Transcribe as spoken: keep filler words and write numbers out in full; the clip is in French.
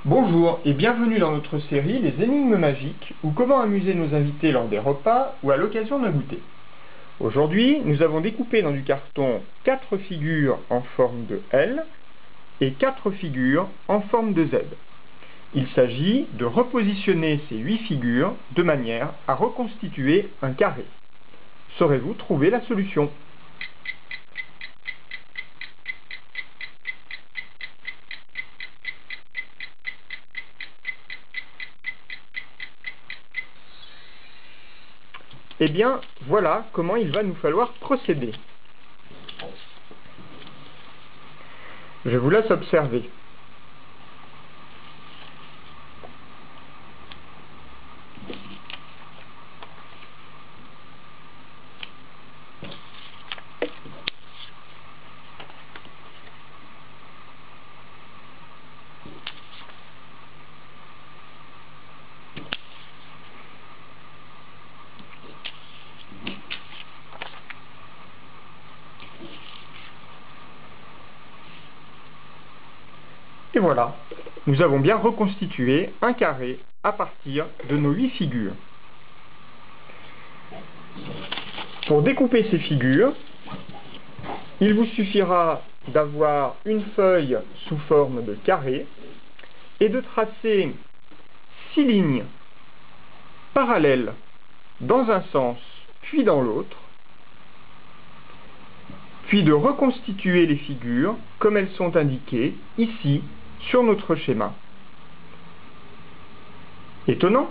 Bonjour et bienvenue dans notre série Les énigmes magiques ou comment amuser nos invités lors des repas ou à l'occasion d'un goûter. Aujourd'hui, nous avons découpé dans du carton quatre figures en forme de L et quatre figures en forme de Z. Il s'agit de repositionner ces huit figures de manière à reconstituer un carré. Saurez-vous trouver la solution ? Eh bien, voilà comment il va nous falloir procéder. Je vous laisse observer. Et voilà, nous avons bien reconstitué un carré à partir de nos huit figures. Pour découper ces figures, il vous suffira d'avoir une feuille sous forme de carré et de tracer six lignes parallèles dans un sens puis dans l'autre, puis de reconstituer les figures comme elles sont indiquées ici sur notre schéma. Étonnant, non ?